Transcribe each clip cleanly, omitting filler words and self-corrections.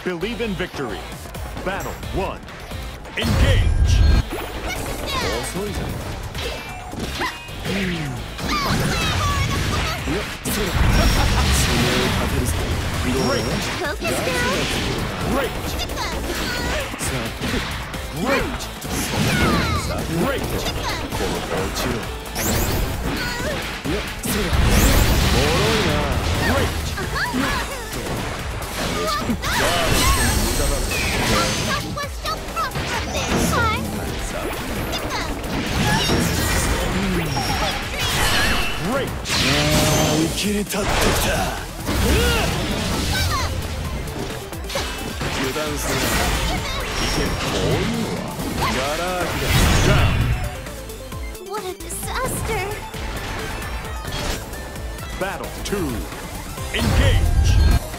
Believe in victory. Battle 1. Engage! Great! Great! Great! Great! Great! 一気に立ってきた。油断するな。こういうのはガラ空きだ。 What a disaster! Battle 2. Engage!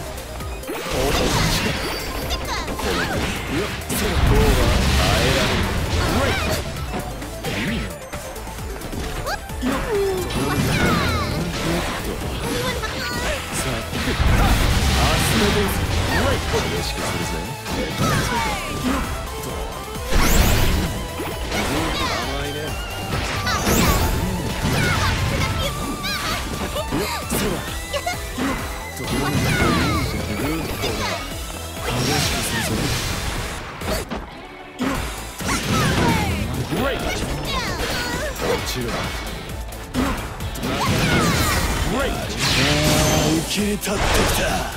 Great! 一気に立ってきた。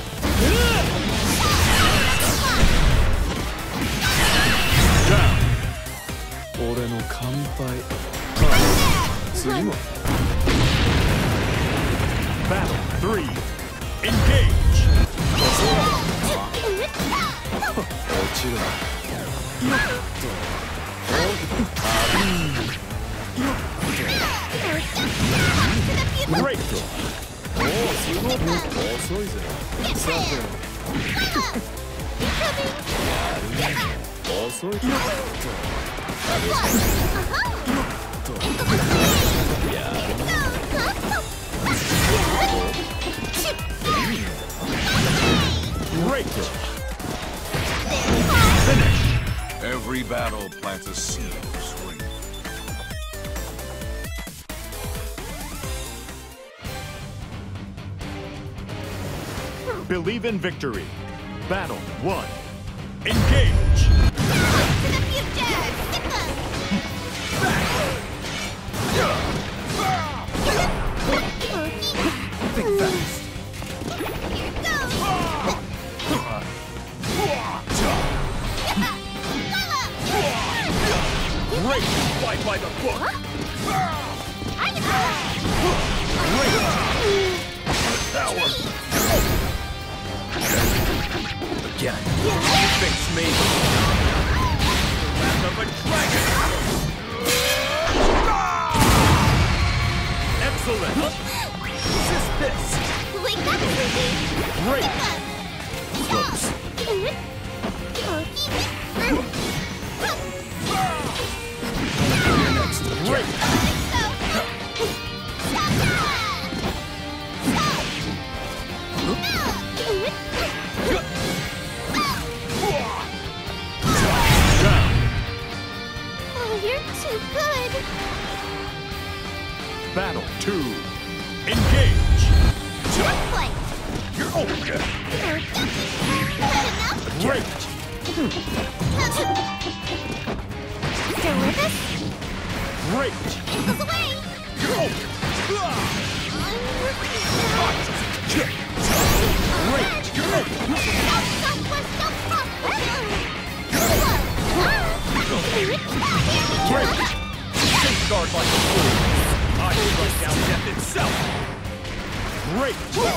俺の乾杯。次も。 Battle 3. Engage! 落ちるな。 Great! おお、すごい。遅いぜ。さて。遅い。 Great! Finish! Every battle plants a seed of strength. Believe in victory. Battle 1. Engage! To the future! Think fast. Here goes! Great! Fight by the book! Great! Again. You face me. Wrath of a dragon. Excellent. Resist this. Wake up, Susie! Great. Close. Great. Battle 2. Engage! You're over. Great! Still with us? Great! Goes away! You're over. Great! You're over. Great! Safeguard like a fool. I struck down death itself. Great!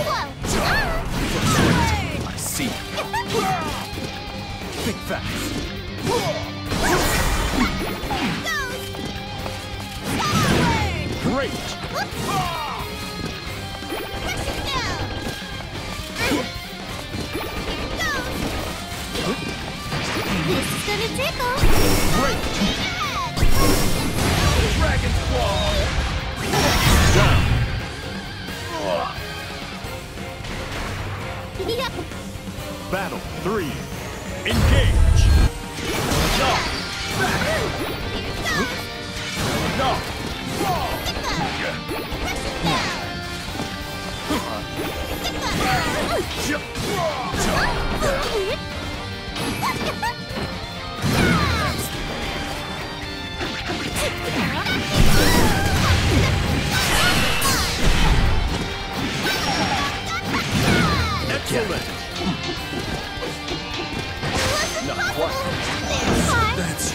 I see. Think fast. Great! This is gonna tickle. Great! Dragon's Claw! Down! Yep. Battle 3. Engage! No! No! Excellent. Not quite. That's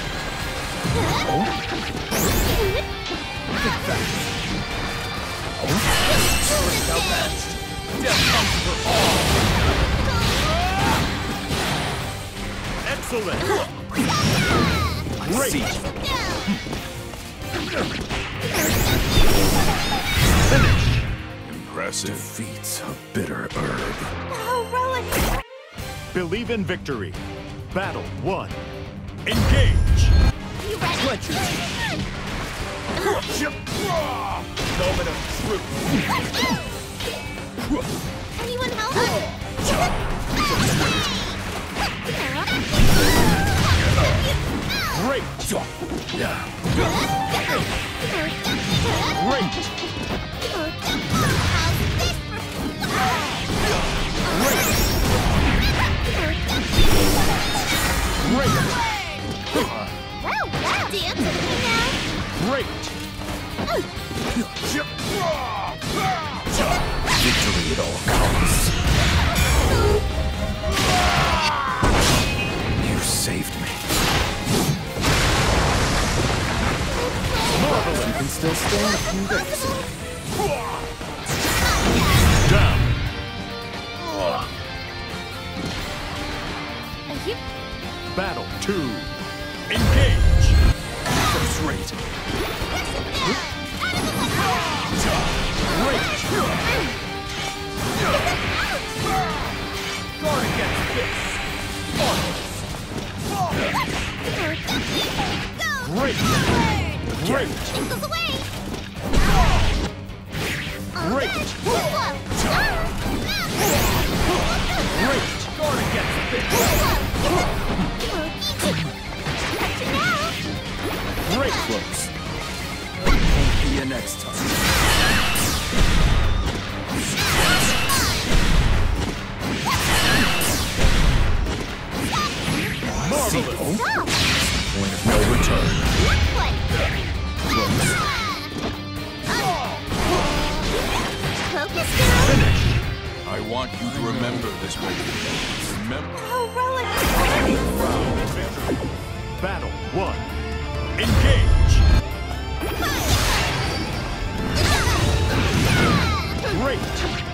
Now that's death comes for all. Excellent. Great. Finish. Impressive. defeats a bitter herb. Heroic. Believe in victory. Battle 1. Engage. You ready? Clench your teeth. Moment of truth. Anyone help? Great. Yeah. Great. Great. Dance with me now. Great. Victory at all costs. You saved me. Marvelous. You can still stand a few days. Down. Battle 2. Engage. First rate. Great. Guard against this. Great. Great. Goes away. Great. Great. Guard against this. Great. Close. Won't be you next time. Marvelous. Point of no return. Close. Focus down. Finish. I want you to remember this moment. Remember. Heroic. Victory. Battle 1. Engage. Great.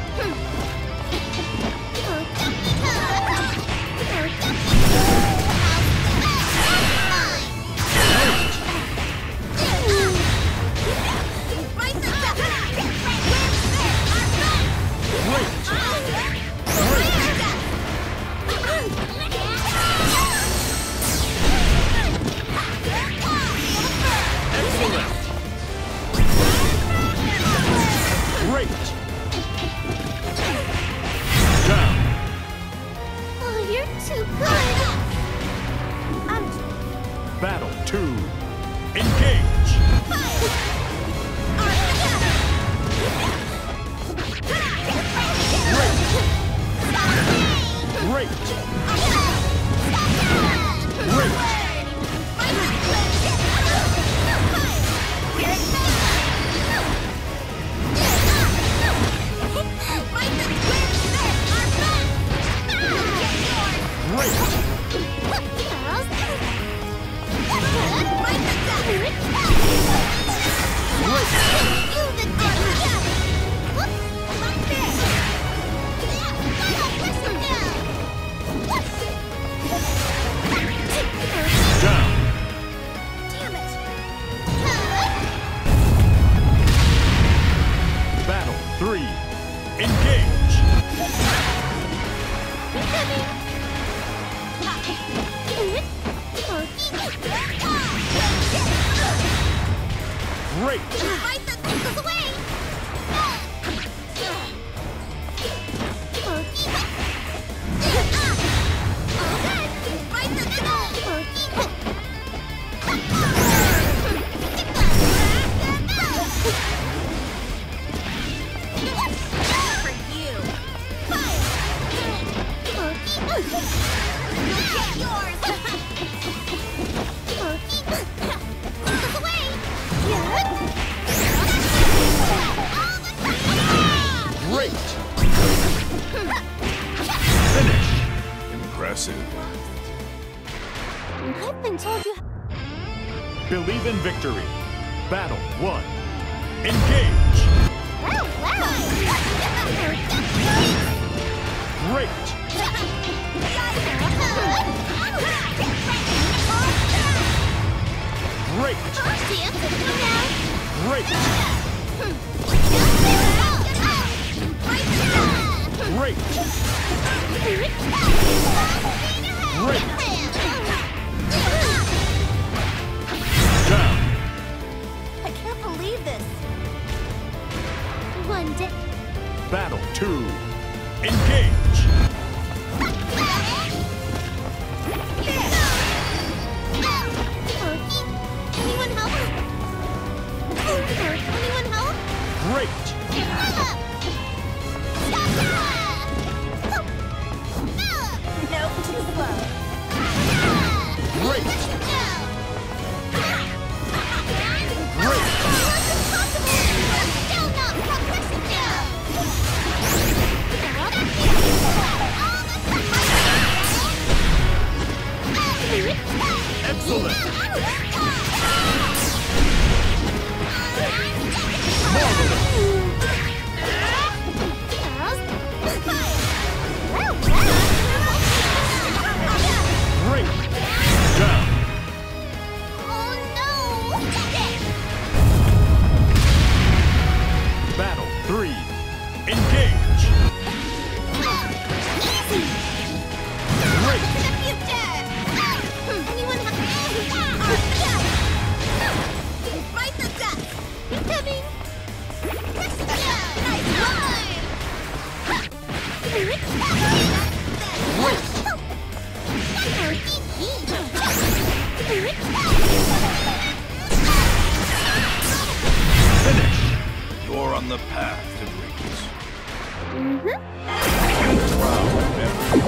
Excellent. Great. Down. Oh, you're too good. Battle 2. Engage. Great. Great. Down. Damn it. Battle 3. Engage. Great. Fight that goes away. All good. yours! Take us away! Great! Finish! Impressive. I've been told you. Believe in victory. Battle 1. Engage! Wow, wow! Great! Great! Dance with me now! Great! Great! Great! Down! I can't believe this. One day. Battle 2. Engage! Anyone help? Anyone help? Great! Nope, too slow. Great! Great! Still not progressing now. Excellent! Great! Down! Oh no! Battle 3. Engage! Easy! Great! To the future! Anyone have Right the duck! Incoming! Nice Finish! You're on the path to greatness. Mm-hmm. Proud,